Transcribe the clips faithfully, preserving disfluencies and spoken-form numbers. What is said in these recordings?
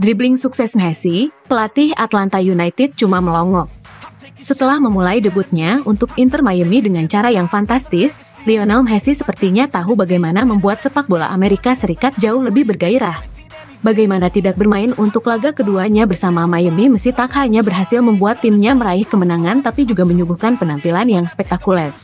dribbling sukses Messi, pelatih Atlanta United cuma melongo. Setelah memulai debutnya untuk Inter Miami dengan cara yang fantastis, Lionel Messi sepertinya tahu bagaimana membuat sepak bola Amerika Serikat jauh lebih bergairah. Bagaimana tidak bermain untuk laga keduanya bersama Miami, Messi tak hanya berhasil membuat timnya meraih kemenangan tapi juga menyuguhkan penampilan yang spektakuler.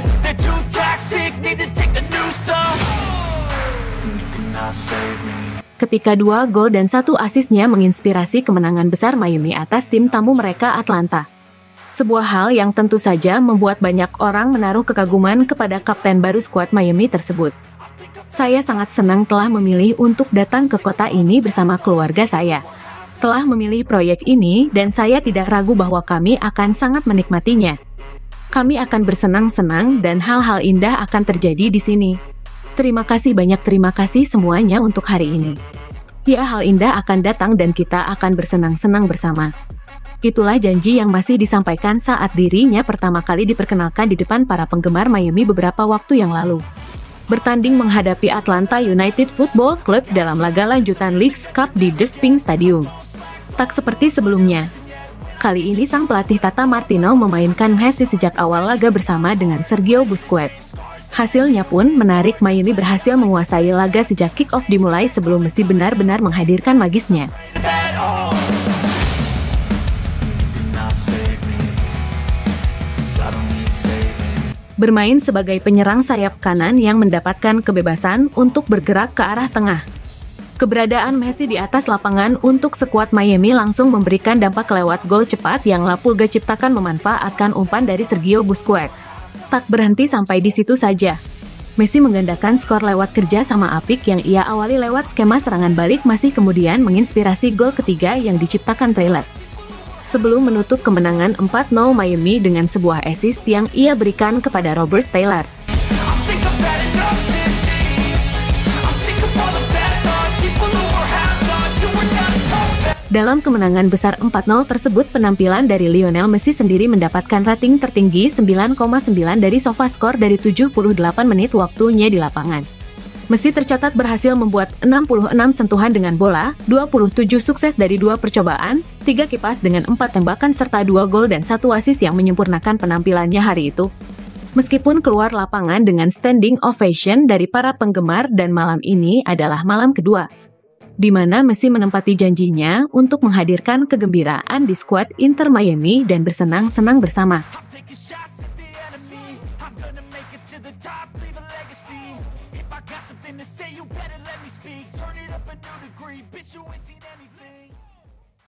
Ketika dua gol dan satu asisnya menginspirasi kemenangan besar Miami atas tim tamu mereka Atlanta. Sebuah hal yang tentu saja membuat banyak orang menaruh kekaguman kepada kapten baru skuad Miami tersebut. Saya sangat senang telah memilih untuk datang ke kota ini bersama keluarga saya. Telah memilih proyek ini dan saya tidak ragu bahwa kami akan sangat menikmatinya. Kami akan bersenang-senang dan hal-hal indah akan terjadi di sini. Terima kasih banyak, terima kasih semuanya untuk hari ini. Ya, hal indah akan datang dan kita akan bersenang-senang bersama. Itulah janji yang masih disampaikan saat dirinya pertama kali diperkenalkan di depan para penggemar Miami beberapa waktu yang lalu. Bertanding menghadapi Atlanta United Football Club dalam laga lanjutan Leagues Cup di Dirt Pink Stadium. Tak seperti sebelumnya. Kali ini sang pelatih Tata Martino memainkan Messi sejak awal laga bersama dengan Sergio Busquets. Hasilnya pun menarik, Miami berhasil menguasai laga sejak kick-off dimulai sebelum Messi benar-benar menghadirkan magisnya. Bermain sebagai penyerang sayap kanan yang mendapatkan kebebasan untuk bergerak ke arah tengah. Keberadaan Messi di atas lapangan untuk skuad Miami langsung memberikan dampak lewat gol cepat yang La Pulga ciptakan memanfaatkan umpan dari Sergio Busquets. Tak berhenti sampai di situ saja. Messi menggandakan skor lewat kerja sama apik yang ia awali lewat skema serangan balik, masih kemudian menginspirasi gol ketiga yang diciptakan Taylor. Sebelum menutup kemenangan empat nol Miami dengan sebuah assist yang ia berikan kepada Robert Taylor. Dalam kemenangan besar empat nol tersebut, penampilan dari Lionel Messi sendiri mendapatkan rating tertinggi sembilan koma sembilan dari SofaScore dari tujuh puluh delapan menit waktunya di lapangan. Messi tercatat berhasil membuat enam puluh enam sentuhan dengan bola, dua puluh tujuh sukses dari dua percobaan, tiga kipas dengan empat tembakan serta dua gol dan satu assist yang menyempurnakan penampilannya hari itu. Meskipun keluar lapangan dengan standing ovation dari para penggemar, dan malam ini adalah malam kedua, di mana Messi menempati janjinya untuk menghadirkan kegembiraan di skuad Inter Miami dan bersenang-senang bersama.